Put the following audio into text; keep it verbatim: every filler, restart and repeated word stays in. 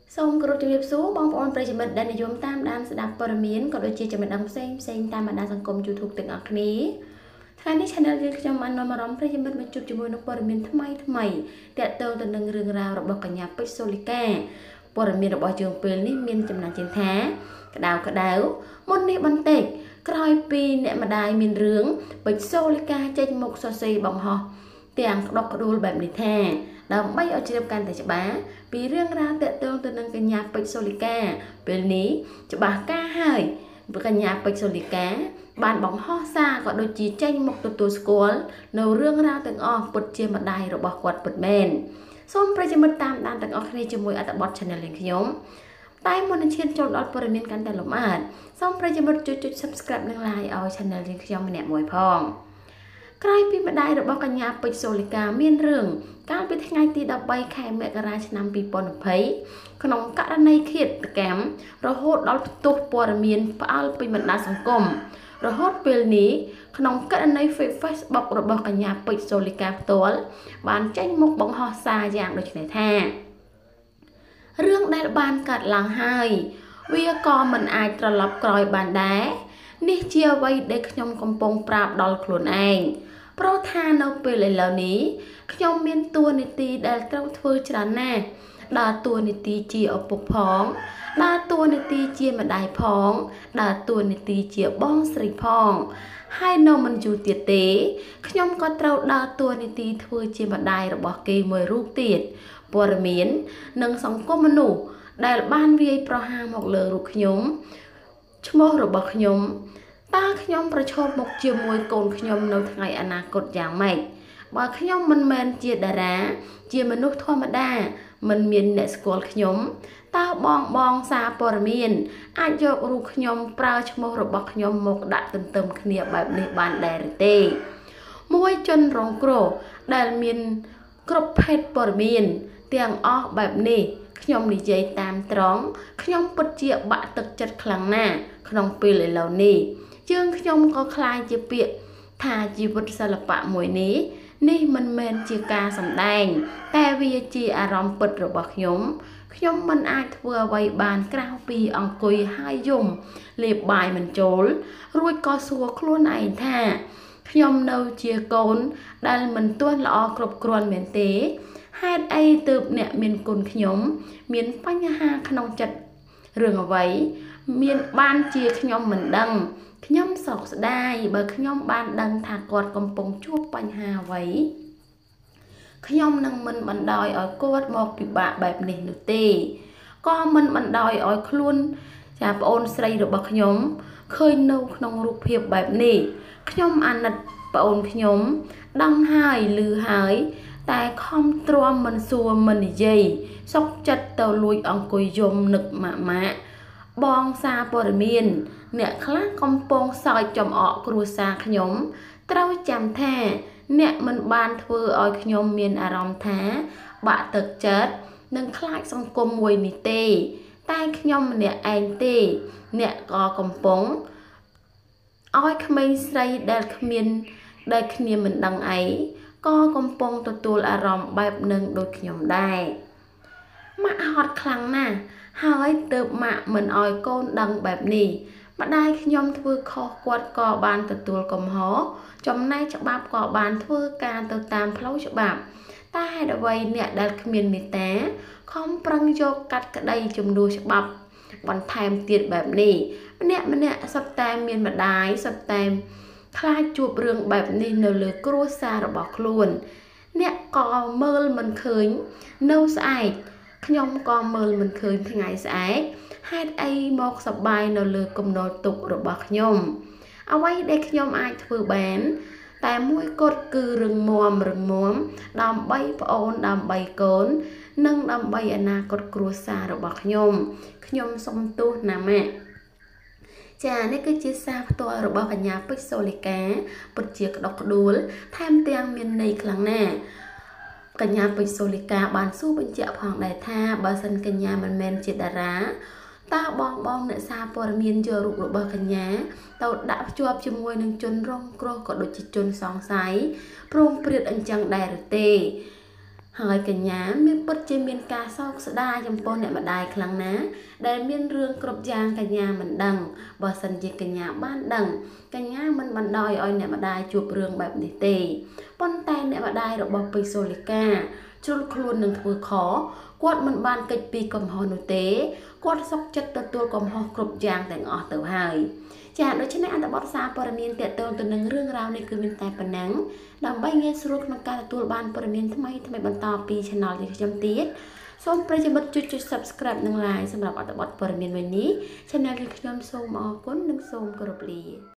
សូមគោរពជំរាបសួរបងប្អូនប្រិយមិត្តដែលនិយមតាមដានស្ដាប់ព័ត៌មានក៏ដូចជាចំណេះដឹងផ្សេងផ្សេងតាមបណ្ដាសង្គម YouTube ទាំងអស់គ្នាថ្ងៃនេះ Channel យើងខ្ញុំបាននាំអារម្មណ៍ប្រិយមិត្តមកជួបជាមួយនឹងព័ត៌មានថ្មីថ្មីទាក់ទងទៅនឹងរឿងរ៉ាវរបស់កញ្ញាពេជ្រសូលីកាព័ត៌មានរបស់យើងពេលនេះមានចំណាត់ជាថាក្តៅក្តៅមុននេះបន្តិចក្រោយពីអ្នកម្ដាយមានរឿងពេជ្រសូលីកាចេញមុខសរសេរបង្ហោះទាំងក្តុកក្តួលបែបនេះថាដើម្បីឲ្យជ្រាបកាន់តែច្បាស់ពីរឿងរ៉ាវទាក់ទងទៅនឹងកញ្ញាពេជ្រសូលីកាពេលនេះច្បាស់ការហើយកញ្ញាពេជ្រសូលីកាបានបង្ហោះសារក៏ដូចជាចេញមុខទទួលស្គាល់នៅរឿងរ៉ាវទាំងអស់ពិតជាម្ដាយរបស់គាត់ពិតមែនសូមប្រិយមិត្តតាមដានទាំងអស់គ្នាជាមួយអត្ថបទ Channel របស់ខ្ញុំតែមុននឹងឈានចូលដល់ព័ត៌មានកាន់តែលម្អិតសូមប្រិយមិត្តជួយចុច Subscribe និង Like ឲ្យ Channel របស់ខ្ញុំម្នាក់មួយផងក្រោយពីម្ដាយរបស់កញ្ញាពេជ្រសូលីកាមានរឿងកាលពីថ្ងៃទីដប់បីខែមករាឆ្នាំពីរពាន់ยี่สิบក្នុងករណីឃាតកម្មរហូតដល់ផ្ទុះព័ត៌មានផ្អើលពីបណ្ដាសង្គមរហូតពេលនេះក្នុងករណី Facebook របស់កញ្ញាពេជ្រសូលីកាផ្ទាល់បានចេញមុខបង្ហោះសារយ៉ាងដូចនេះថារឿងដែលបានកាត់ឡើងហើយវាក៏មិនអាចត្រឡប់ក្រោយបានដែរនេះជាអ្វីដែលខ្ញុំកំពុងប្រាប់ដល់ខ្លួនឯងព្រោះថានៅពេលឥឡូវនេះខ្ញុំមានតួនាទីដែលត្រូវធ្វើច្រើនណាស់ដើរតួនាទីជាឪពុកផងដើរតួនាទីជាម្ដាយផងដើរតួនាទីជាបងស្រីផងហើយនៅមិនយូរទៀតទេខ្ញុំក៏ត្រូវដើរតួនាទីធ្វើជាម្ដាយរបស់គេមួយរូបទៀតព័ត៌មាននិងសង្គមមនុស្សដែលបានវាយប្រហារមកលើរូបខ្ញុំឈ្មោះរបស់ខ្ញុំតើខ្ញុំប្រឈមមុខជាមួយកូនខ្ញុំនៅថ្ងៃអនាគតយ៉ាងម៉េចបើខ្ញុំមិនមែនជាតារាជាមនុស្សធម្មតាមិនមានអ្នកស្គាល់ខ្ញុំតើបងបងសារព័ត៌មានអាចយករូបខ្ញុំប្រើឈ្មោះរបស់ខ្ញុំមកដាក់ទន្ទឹមគ្នាបែបនេះបានដែរឬទេមួយជនរងគ្រោះដែលមានគ្រប់ភេទព័ត៌មានទាំងអស់បែបនេះខ្ញុំនិយាយតាមត្រង់ខ្ញុំពិតជាបាក់ទឹកចិត្តខ្លាំងណាស់ក្នុងពេលឥឡូវនេះជើងខ្ញុំក៏คล้ายជាពាក្យថាជីវិតសិល្បៈមួយនេះនេះមិនមែនជាការសម្ដែងតែវាជាអារម្មណ៍ពិតរបស់ខ្ញុំខ្ញុំមិនអាចធ្វើអ្វីបានក្រៅពីអង្គុយហើយយំលេបបាយមិនចូលរួចក៏សួរខ្លួនឯងថាខ្ញុំនៅជាកូនដែលមិនទាន់ល្អគ្រប់គ្រាន់មែនទេហេតុអីទើបអ្នកមានគុណខ្ញុំមានបញ្ហាក្នុងចិត្តរឿងអ្វីមានបានជាខ្ញុំមិនដឹងខ្ញុំសោកស្ដាយបើខ្ញុំបានដឹងថាគាត់កំពុងជួបបញ្ហាអ្វីខ្ញុំនឹងមិនបណ្ដោយឲ្យគាត់មកពិបាកបែបនេះនោះទេក៏មិនបណ្ដោយឲ្យខ្លួនចាប្អូនស្រីរបស់ខ្ញុំឃើញនៅក្នុងរូបភាពបែបនេះខ្ញុំអាណិតប្អូនខ្ញុំដឹងហើយឮហើយតែខំទ្រាំមិនសួរមិននិយាយសុកចិត្តទៅលួចអង្គុយយំនឹកម៉ាក់ម៉ាក់បងសារព័ត៌មានអ្នកខ្លះកំពុងសើចចំអកគ្រួសារខ្ញុំត្រូវចាំថាអ្នកមិនបានធ្វើឲ្យខ្ញុំមានអារម្មណ៍ថាបាក់ទឹកចិត្តនិងខ្លាចសង្គមមួយនេះទេតែខ្ញុំម្នាក់ឯងទេអ្នកក៏កំពុងឲ្យក្មេងស្រីដែលគ្មានដែលគ្នាមិនដឹងអីក៏កំពុងទទួលអារម្មណ៍បែបនឹងដូចខ្ញុំដែរម៉ាក់ហត់ខ្លាំងណាស់ហើយទើបម៉ាក់មិនឲ្យកូនដឹងបែបនេះម្ដាយខ្ញុំធ្វើខុសគាត់ក៏បានទទួលកំហុសចំណែកច្បាប់ក៏បានធ្វើការទៅតាមផ្លូវច្បាប់តែហេតុអ្វីអ្នកដែលគ្មានមេត្តាខំប្រឹងយកកាត់ក្តីជំនួសច្បាប់បន្ថែមទៀតបែបនេះម្នាក់ម្នាក់សុទ្ធតែមានម្ដាយសុទ្ធតែខ្លាចជួបរឿងបែបនេះនៅលើគ្រួសាររបស់ខ្លួនអ្នកក៏មើលមិនឃើញនៅស្អែកខ្ញុំក៏មើលមិនឃើញថ្ងៃស្អែកហេតុអីមកសប្បាយនៅលើគំនរទុករបស់ខ្ញុំអ្វីដែលខ្ញុំអាចធ្វើបានតែមួយគត់គឺរឹងមាំរឹងមាំដើម្បីប្អូនដើម្បីកូននិងដើម្បីអនាគតគ្រួសាររបស់ខ្ញុំខ្ញុំសូមទោសណាម៉ាក់ចានេះគឺជាសារផ្ទាល់របស់កញ្ញាពេជ្រសូលីកាពិតជាក្តុកក្តួលថែមទាំងមានន័យខ្លាំងណាស់កញ្ញាពេជ្រសូលីកាបានសួរបញ្ជាក់ផងដែរថាបើសិនកញ្ញាមិនមែនជាតារាតើបងបងអ្នកសារព័ត៌មានយករូបរបស់កញ្ញាទៅដាក់ភ្ជាប់ជាមួយនឹងជនរងគ្រោះក៏ដូចជាជនសង្ស័យព្រមព្រៀតអញ្ចឹងដែរឬទេហើយកញ្ញាមានពិតជាមានការសោកស្ដាយចំពោះអ្នកម្ដាយខ្លាំងណាស់ដែលមានរឿងគ្រប់យ៉ាងកញ្ញាមិនដឹងបើសិនជាកញ្ញាបានដឹងកញ្ញាមិនបណ្ដោយឲ្យអ្នកម្ដាយជួបរឿងបែបនេះទេប៉ុន្តែអ្នកម្ដាយរបស់ពេជ្រសូលីកាជ្រុលខ្លួននឹងធ្វើខគាត់មិនបានកិច្ចពីកំហុសនោះទេគាត់សុខចិត្តទទួលកំហុសគ្រប់យ៉ាងទាំងអស់ទៅហើយចាដូច្នេះអត្ថបទសារព័ត៌មានទាក់ទងទៅនឹងរឿងរ៉ាវនេះគឺមានតែប៉ុណ្ណឹងដើម្បីងាយស្រួលក្នុងការទទួលបានព័ត៌មានថ្មីថ្មីបន្តពី Channel របស់ខ្ញុំទៀតសូមប្រិយមិត្តជួយចុច Subscribe និង Like សម្រាប់អត្ថបទព័ត៌មានមួយនេះ Channel របស់ខ្ញុំសូមអរគុណនិងសូមគោរពលា